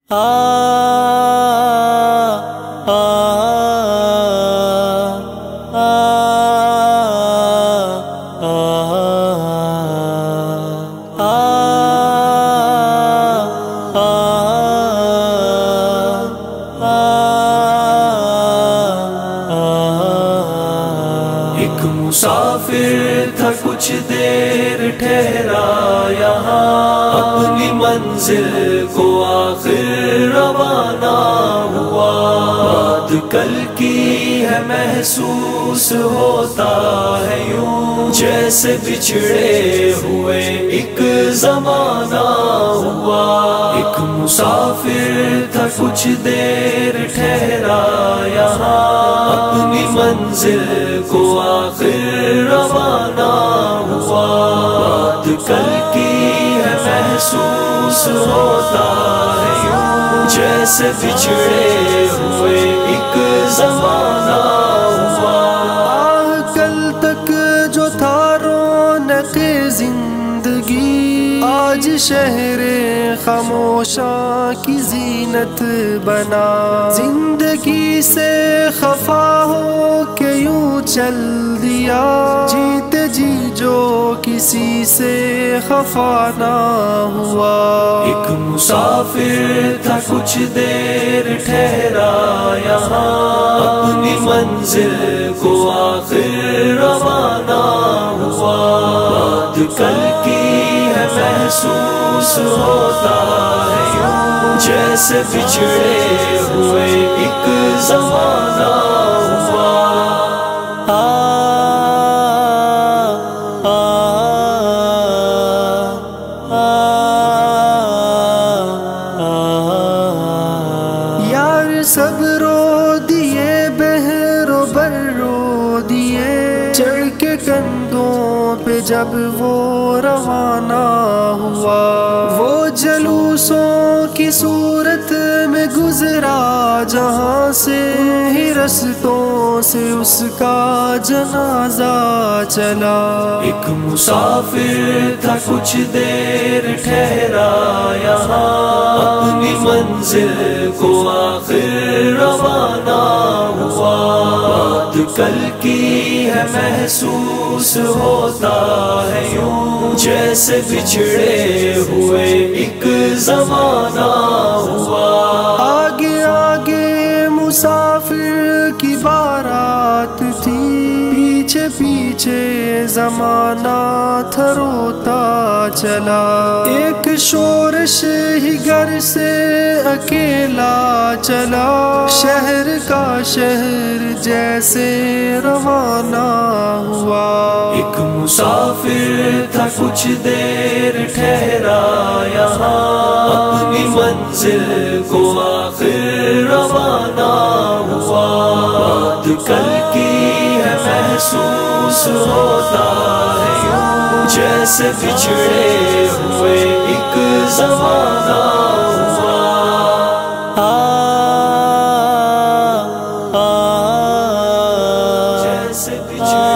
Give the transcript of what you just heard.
ایک مسافر تھا کچھ دیر ٹھہرا یہاں، اپنی منزل کو آخر روانہ ہوا۔ بات کل کی ہے محسوس ہوتا ہے یوں، جیسے بچھڑے ہوئے ایک زمانہ ہوا۔ ایک مسافر تھا کچھ دیر ٹھہرا یہاں، اپنی منزل کو آخر روانہ ہوا۔ بات کل کی ہے محسوس ہوتا ہے یوں، جیسے بچھڑے ہوئے ایک زمانہ ہوا۔ کل تک جو تھا رونق زندگی، آج شہر خاموشاں کی زینت بنا۔ زندگی سے خفا ہو کے یوں چل دیا، جیتے جی جو کسی سے خفا نہ ہوا۔ ایک مسافر تھا کچھ دیر ٹھہرا یہاں، اپنی منزل کو آخر روانہ ہوا۔ بات کل کی ہے محسوس ہوتا ہے یوں، جیسے بچھڑے ہوئے ایک زمانہ ہوا۔ یار سب رو دیے، بہر و بر رو دیے، چڑھ کے کندھوں پہ جب وہ روانہ ہوا۔ وہ جلوسوں کی صورت میں گزرا جہاں سے، ہی رستوں سے اس کا جنازہ چلا۔ ایک مسافر تھا کچھ دیر ٹھہرا یہاں، اپنی منزل کو آخر روانہ ہوا۔ بات کل کی ہے محسوس ہوتا ہے یوں، جیسے بچھڑے ہوئے ایک زمانہ ہوا۔ آگے آگے مسافر کی بارات تھی، پیچھے پیچھے زمانہ تھا روتا چلا۔ ایک شورش ہی گھر سے اکیلا چلا، شہر کا شہر جیسے روانہ ہوا۔ ایک مسافر تھا کچھ دیر ٹھہرا یہاں، اپنی منزل کو آخر روانہ ہوا۔ بات کل کی ہے محسوس ہوتا ہے یوں، جیسے بچھڑے ہوئے ایک زمانہ ہوا۔ جیسے بچھڑے